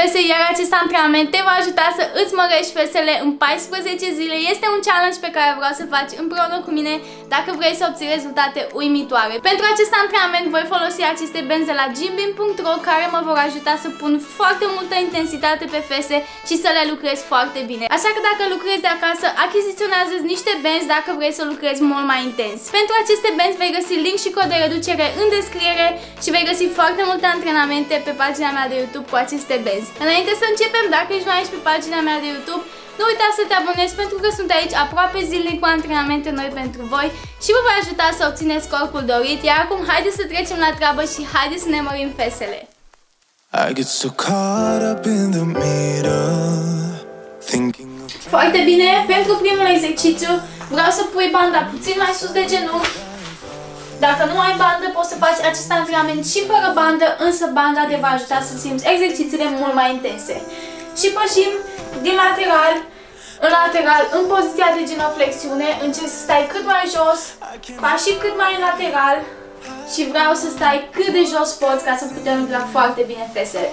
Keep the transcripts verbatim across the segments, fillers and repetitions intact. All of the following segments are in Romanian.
fese, iar acest antrenament te va ajuta să îți mărești fesele în paisprezece zile. Este un challenge pe care vreau să faci împreună cu mine dacă vrei să obții rezultate uimitoare. Pentru acest antrenament voi folosi aceste benzi de la gymbim punct ro care mă vor ajuta să pun foarte multă intensitate pe fese și să le lucrez foarte bine. Așa că dacă lucrezi de acasă, achiziționează niște benzi dacă vrei să lucrezi mult mai intens. Pentru aceste benzi vei găsi link și cod de reducere în descriere și vei găsi foarte multe antrenamente pe pagina mea de YouTube cu aceste benzi. Înainte să începem, dacă ești nou aici pe pagina mea de YouTube, nu uita să te abonezi pentru că sunt aici aproape zilnic cu antrenamente noi pentru voi și vă voi ajuta să obțineți corpul dorit. Iar acum haideți să trecem la treabă și haideți să ne mărim fesele. Foarte bine, pentru primul exercițiu vreau să pui banda puțin mai sus de genunchi. Dacă nu ai bandă, poți să faci acest antrenament și fără bandă, însă banda te va ajuta să simți exercițiile mult mai intense. Și pășim din lateral în lateral, în poziția de genoflexiune, încerci să stai cât mai jos, pași cât mai în lateral și vreau să stai cât de jos poți ca să putem lucra foarte bine fesele.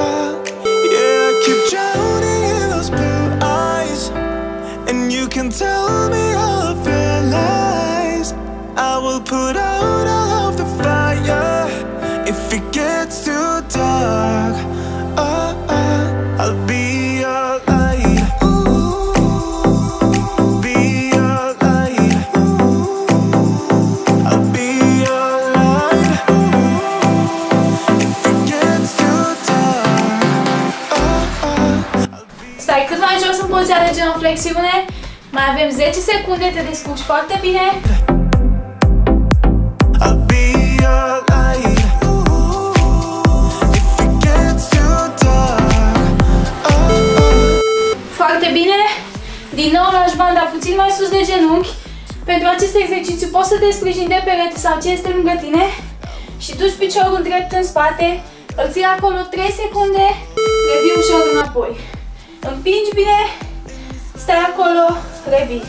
I will put out all of the fire if it gets too dark. Oh, oh, I'll be your light. Be your light. I'll be your light. If it gets too dark. Oh, oh. Stai cât mai jos în poziția de genoflexiune. Mai avem zece secunde, te descurci foarte bine. Foarte bine. Din nou lași banda puțin mai sus de genunchi. Pentru acest exercițiu poți să te sprijini de perete sau ce este lângă tine și duci piciorul drept în spate, îl ții acolo trei secunde, revii ușor înapoi. Împingi bine, stai acolo, revii.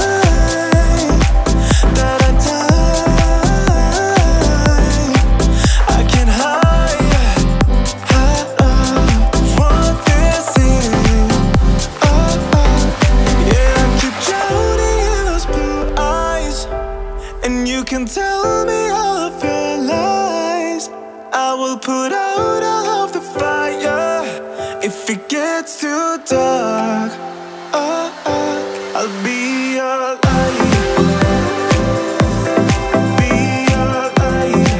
You can tell me all of your lies. I will put out all of the fire if it gets too dark. Oh, oh, I'll be your light. Be your light.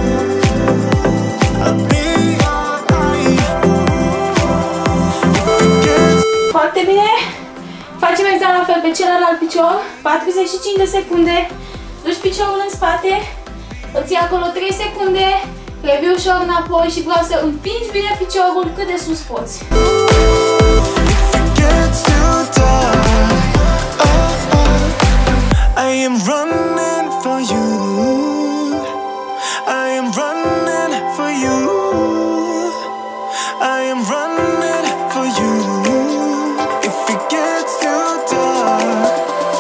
I'll be your light. If it gets... Foarte bine. Facem exact la fel pe celălalt picior. patruzeci și cinci de secunde. Duci piciorul în spate, îl ții acolo trei secunde, revii ușor înapoi și vreau să împingi bine piciorul cât de sus poți. I am running for you. I am running for you. I am running for you. If it gets too dark.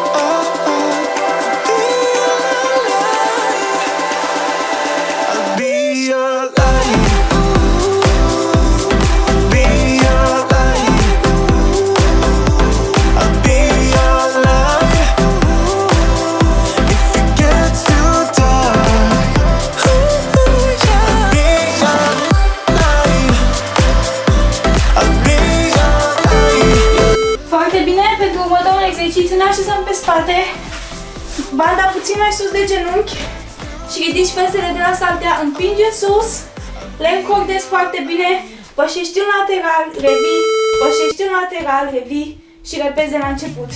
Ne așezăm pe spate, banda puțin mai sus de genunchi și ridici fesele de la saltea, împingi în sus, le încordezi foarte bine, pășești în lateral, revii, pășești în lateral, revii și repezi de la început.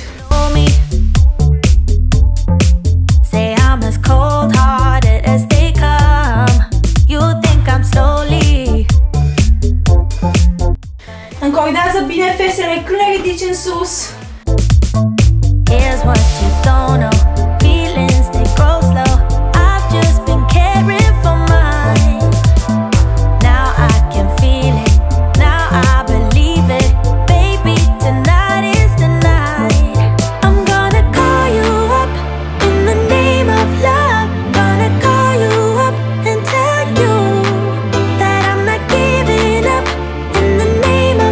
Încordează bine fesele când le ridici în sus. Here's what you don't know. Feelings, they grow slow. I've just been caring for mine. Now I can feel it. Now I believe it. Baby, tonight is the night. I'm gonna call you up in the name of love. Gonna call you up and tell you that I'm not giving up in the name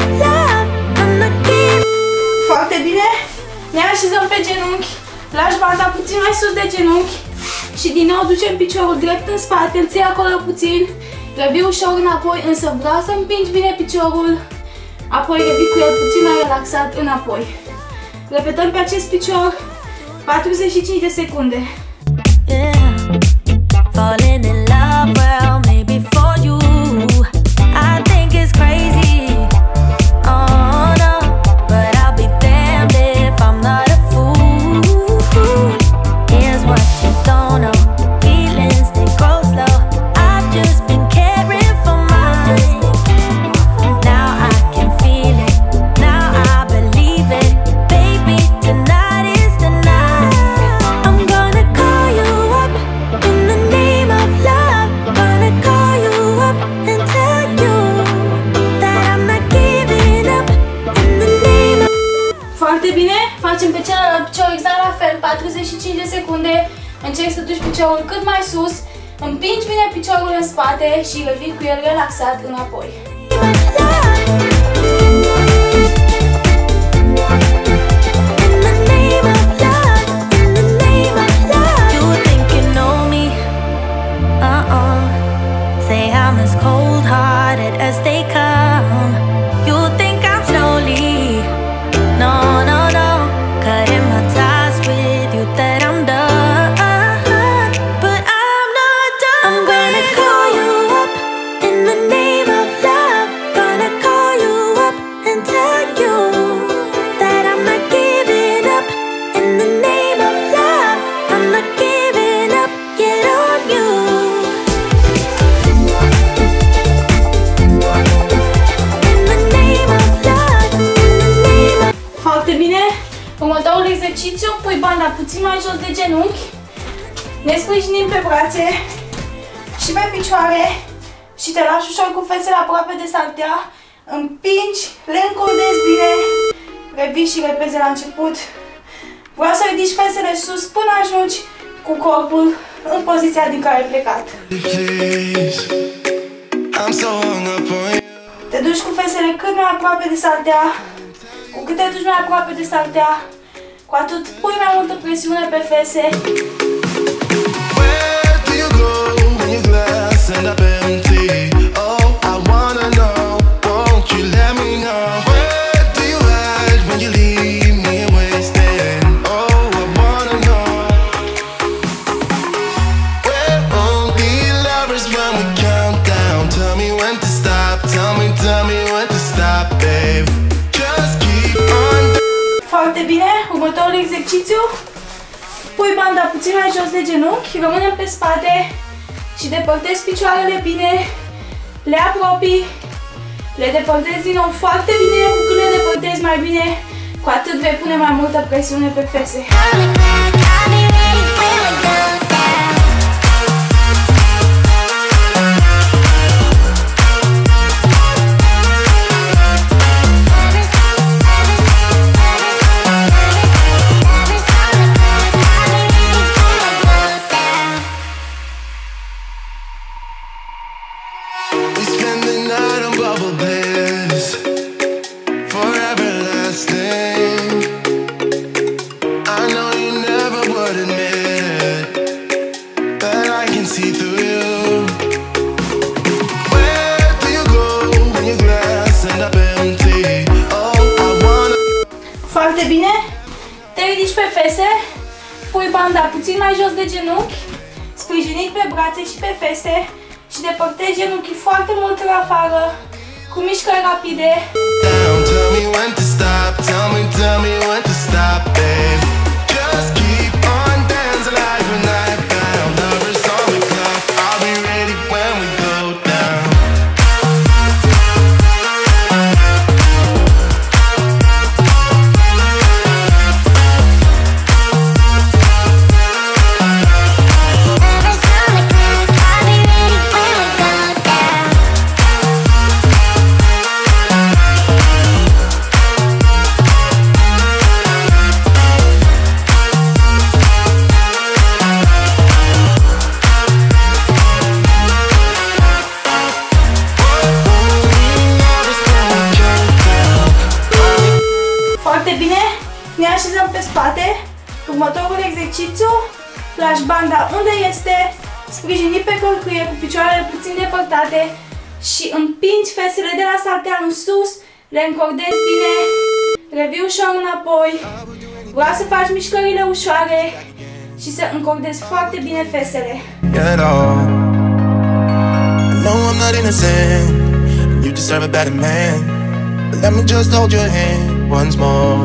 sus de genunchi și din nou ducem piciorul drept în spate, îl ții acolo puțin, revii ușor înapoi, însă vreau să împingi bine piciorul, apoi revii cu el puțin mai relaxat înapoi. Repetăm pe acest picior patruzeci și cinci de secunde. Yeah. Falling in love, well, maybe for you. I think it's crazy. Oh no, but I'll be damned if I'm not a fool. Here's what you don't know. Feelings, they grow slow. I've just been caring for mine. Now I can feel it. Now I believe it. Baby, tonight is the night. I'm gonna call you up in the name of love. Gonna call you up and tell you that I'm not giving up in the name of. Foarte bine, facem pe celălalt picior exact la fel, patruzeci și cinci de secunde, încerci să duci piciorul cât mai sus, împingi bine piciorul în spate și revii cu el relaxat înapoi. Say I'm as cold-hearted as they come. You think I'm slowly, no, no, no, cutting my ties with you that I'm done, but I'm not done. I'm gonna call you up in the name of love. Gonna call you up and tell you that I'm not giving up in the name of love. I'm not giving up yet on you. Foarte bine, următorul exercițiu, pui banda puțin mai jos de genunchi, ne sprijinim pe brațe și pe picioare și te lași ușor cu fețele aproape de saltea, împingi, le încordezi bine, revii și repezi la început. Vreau să ridici fețele sus până ajungi cu corpul în poziția din care ai plecat. Te duci cu fețele cât mai aproape de saltea. Cu cât te duci mai aproape de saltea, cu atât pui mai multă presiune pe fese. Foarte bine, următorul exercițiu, pui banda puțin mai jos de genunchi, rămânem pe spate și depărtezi picioarele bine, le apropii, le depărtezi din nou foarte bine, cu cât le depărtezi mai bine, cu atât vei pune mai multă presiune pe fese. Foarte bine, te ridici pe fese, pui banda puțin mai jos de genunchi, sprijinit pe brațe și pe fese și depărtezi genunchii foarte mult în afară, cu mișcări rapide. Ne așezăm pe spate. Următorul exercițiu, lași banda unde este, sprijinit pe colcuie cu picioarele puțin depărtate și împingi fesele de la saltea în sus, le încordezi bine, revii ușor înapoi, vreau să faci mișcările ușoare și să încordezi foarte bine fesele. No, I'm not innocent. You deserve a better man. But let me just hold your hand once more.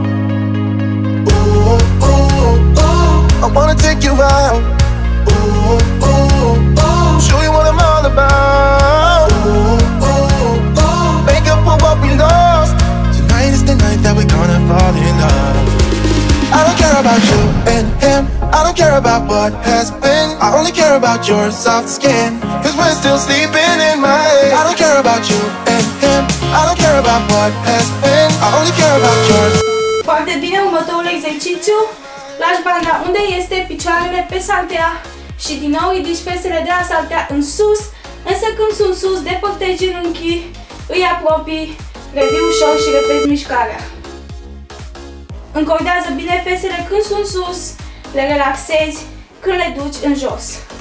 Ooh, ooh, ooh, I wanna take you out. Ooh, ooh, ooh, show you what I'm all about. Ooh, ooh, ooh, make up for what we lost. Tonight is the night that we're gonna fall in love. I don't care about you and him, I don't care about what has been. I only care about your soft skin, cause we're still sleeping in my head. I don't care about you and him, I don't care about what has been. I only care about yours. Foarte bine, următorul exercițiu. Lași banda unde este, picioarele pe saltea și din nou ridici fesele de la saltea în sus, însă când sunt sus, depărtezi genunchii, îi apropii, revii ușor și repezi mișcarea. Încordează bine fesele când sunt sus, le relaxezi când le duci în jos.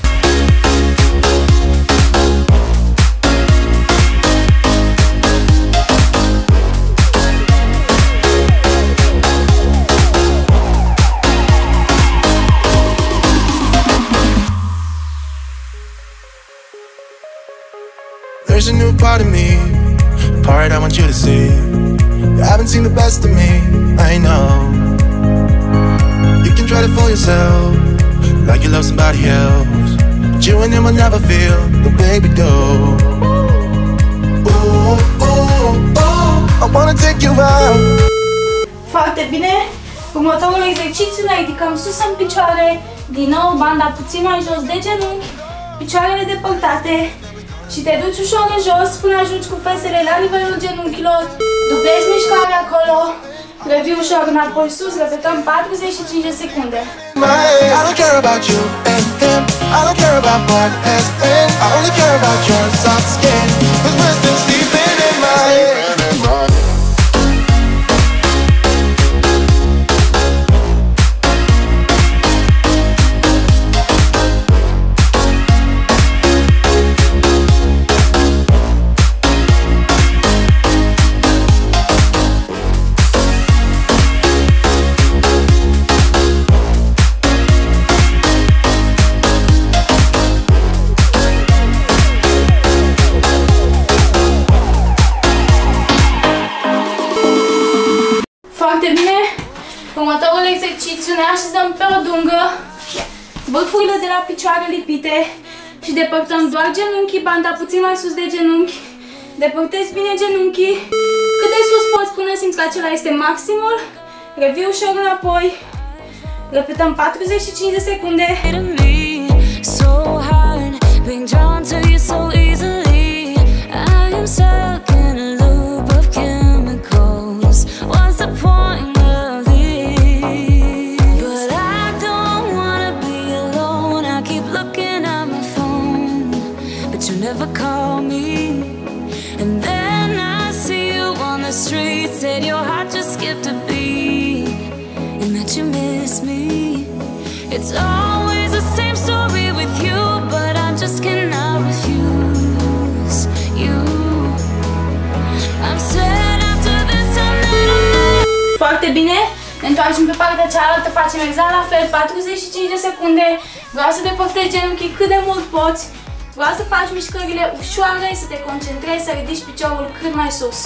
There's a new part of me, a part I want you to see. You haven't seen the best of me, I know. You can try to fool yourself, like you love somebody else, but you and him will never feel the way we do. Ooh, ooh, ooh, I wanna take you out. Foarte bine! Următorul exercițiu ne ridicăm sus în picioare, din nou banda puțin mai jos de genunchi, picioarele depărtate și te duci ușor în jos până ajungi cu fesele la nivelul genunchilor, dublezi mișcarea acolo, revii ușor înapoi sus, repetăm patruzeci și cinci de secunde. I don't care about you and him, I don't care about what has been. I only care about your soft skin, cause we're still sleeping in my head. Foarte bine! Următorul exercițiu ne așezăm pe o dungă, vârfurile de la picioare lipite și depărtăm doar genunchii, banda puțin mai sus de genunchi. Depărtezi bine genunchii, cât de sus poți până simți că acela este maximul. Revii ușor înapoi, repetăm patruzeci și cinci de secunde. What's the point of this? But I don't wanna be alone. I keep looking at my phone, but you never call me. And then I see you on the street, said your heart just skipped a beat, and that you miss me. It's always the same story with you, but I just cannot refuse you. I'm sad after this time that I'm not. Foarte bine! Ne întoarcem pe partea cealaltă, facem exact la fel, patruzeci și cinci de secunde. Vreau să depărtezi genunchii cât de mult poți. Vreau să faci mișcările ușoare, să te concentrezi, să ridici piciorul cât mai sus.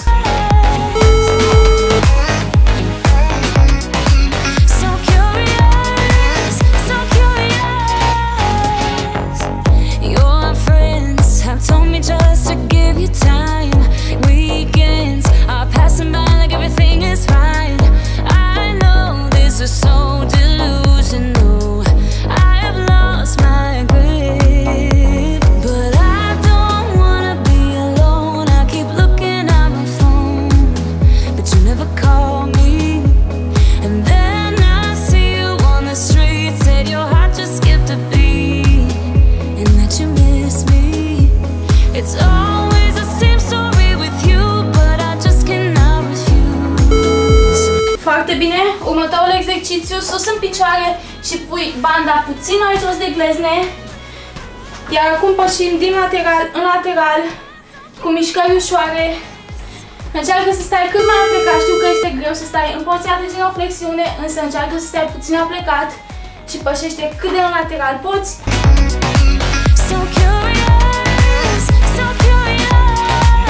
So curious, so curious. Your friends have told me just to give you time. Weekends are passing by like everything is fine. I know this is so delusional. I have lost my grip, but I don't wanna be alone. I keep looking at my phone, but you never call me. And then I see you on the street, said your heart just skipped a beat, and that you miss me. It's always the same story with you, but I just cannot refuse. Foarte bine! Următorul exercițiu, sus în picioare, și pui banda puțin mai jos de glezne. Iar acum pășim din lateral în lateral, cu mișcări ușoare. Încearcă să stai cât mai aplecat, știu că este greu să stai în poziția de genoflexiune, însă încearcă să stai puțin aplecat și pășește cât de în lateral poți. So curious, so curious.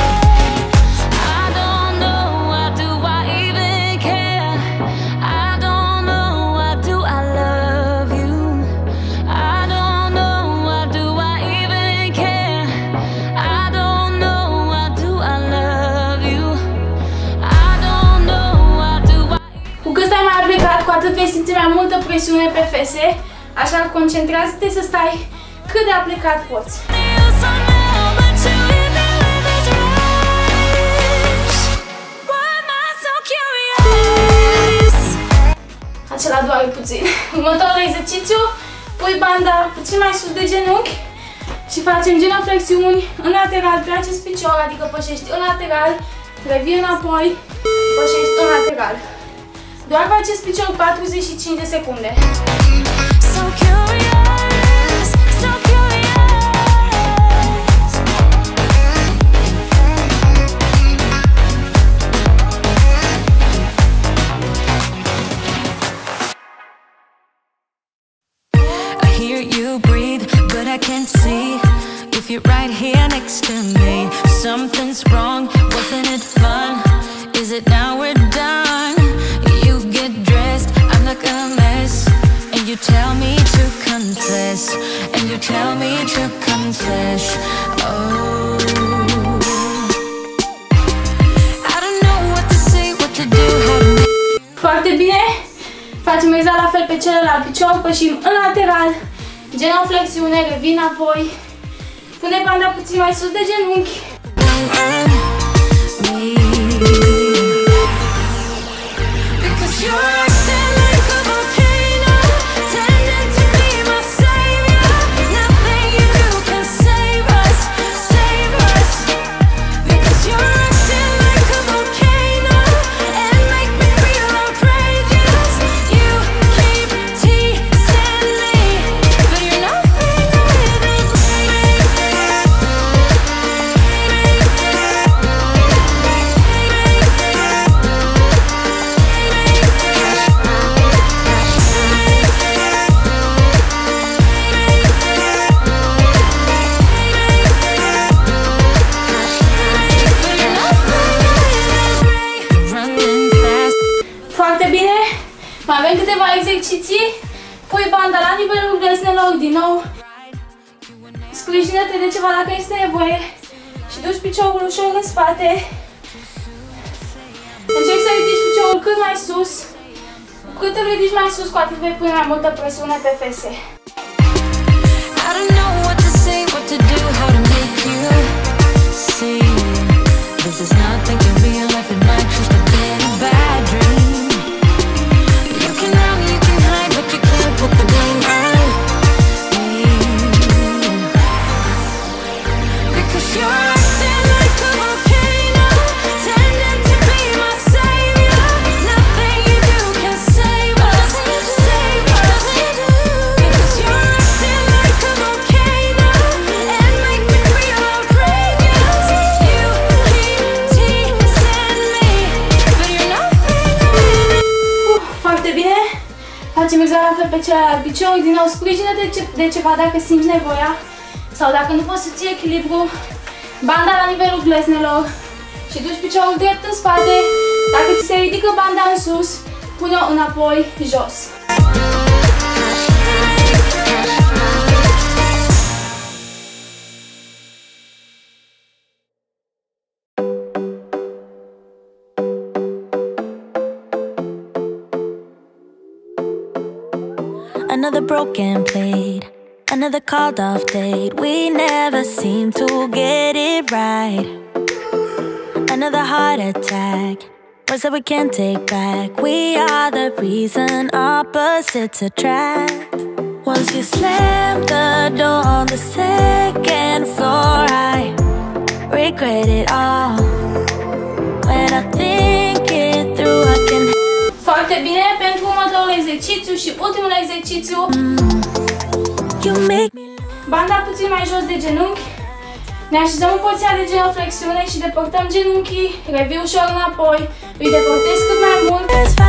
I don't know, why do I even care? I don't know, why do I love you? I don't know, why do I even care? I don't know, why do I love you? I don't know, why do I. Cu cât stai mai aplecat, cu atât vei simți mai multă presiune pe fese, așa că concentrează-te să stai cât de aplecat poți. Acela doare puțin. Următorul exercițiu, pui banda puțin mai sus de genunchi și facem genoflexiuni în lateral pe acest picior, adică pășești în lateral, revii înapoi, pășești în lateral. Doar pe acest picior patruzeci și cinci de secunde. So curious, so curious. I hear you breathe, but I can't see if you're right here next to me. Something's wrong, wasn't it fun? Is it now we're done? You get dressed, I'm like a mess, and you tell me to confess, and you tell me to confess. Oh, I don't know what to say, what to do, how to make. Foarte bine! Facem exact la fel pe celălalt picior, pășim în lateral, genoflexiune, revin apoi, pune banda puțin mai sus de genunchi. Because you're acting like a volcano, tending to be my savior. Nothing you do can save us, save us. Because you're acting like a volcano and make me feel outrageous. You keep teasing me, but you're nothing with Foarte bine! Mai avem câteva exerciții. Pui banda la nivelul gleznelor, din nou. Sprijină-te de ceva dacă este nevoie și duci piciorul ușor în spate. Încerci să ridici piciorul cât mai sus. Cu cât îl ridici mai sus, cu atât vei pune mai multă presiune pe fese. I don't know what to say, what to do, how to make you see. This is not thinking real life, it might just have been a bad dream. You can run, you can hide, but you can't put the blame on me. Because you're acting like a volcano, tending to be my savior. Nothing you do can save us, save us. Because you're acting like a volcano and make me feel outrageous. You keep teasing me, but you're nothing with it. Uf, foarte bine! Facem exact la fel pe celălalt picior. Din nou, sprijină-te de ceva dacă simți nevoia sau dacă nu poți să ții echilibru. Banda la nivelul gleznelor și duci piciorul drept în spate. Dacă ți se ridică banda în sus, pune-o înapoi jos. Another broken plate, another called off date. We never seem to get it right. Another heart attack, words that we can't take back. We are the reason opposites attract. Once you slam the door on the second floor, I regret it all. When I think it through, I can. Foarte bine, pentru următorul exercițiu exercițiu și ultimul exercițiu. Banda puțin mai jos de genunchi. Ne așezăm în poziția de genoflexiune și depărtăm genunchii, revii ușor înapoi, îi depărtez cât mai mult.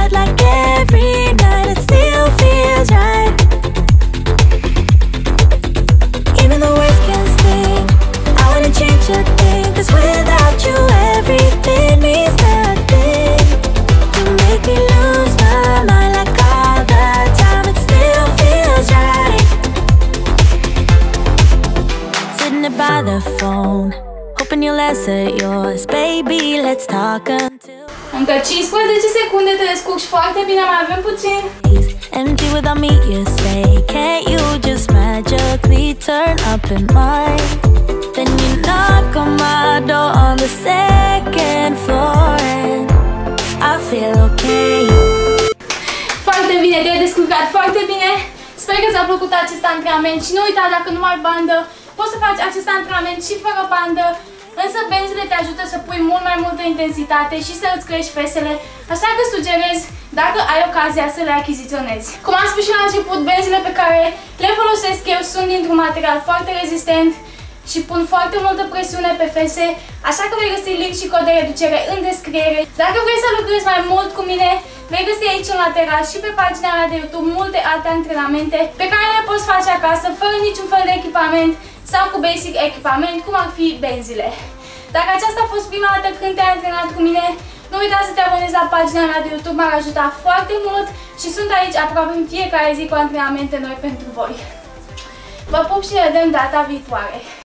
By the phone, hoping you'll answer yours, baby. Let's talk until încă cincisprezece secunde, te descurci foarte bine, mai avem puțin. Empty without me, you say. Can't you just magically turn up in mine? Then you knock on my door on the second floor and I feel okay. Foarte bine, te-ai descurcat foarte bine. Sper că ți-a plăcut acest antrenament și nu uita, dacă nu ai bandă, poți să faci acest antrenament și fără bandă, însă benzile te ajută să pui mult mai multă intensitate și să îți crești fesele, așa că sugerez, dacă ai ocazia, să le achiziționezi. Cum am spus și la început, benzile pe care le folosesc eu sunt dintr-un material foarte rezistent și pun foarte multă presiune pe fese, așa că vei găsi link și cod de reducere în descriere. Dacă vrei să lucrezi mai mult cu mine, vei găsi aici în lateral și pe pagina mea de YouTube multe alte antrenamente pe care le poți face acasă, fără niciun fel de echipament sau cu basic echipament, cum ar fi benzile. Dacă aceasta a fost prima dată când te-ai antrenat cu mine, nu uita să te abonezi la pagina mea de YouTube, m-ar ajuta foarte mult și sunt aici aproape în fiecare zi cu antrenamente noi pentru voi. Vă pup și ne vedem data viitoare!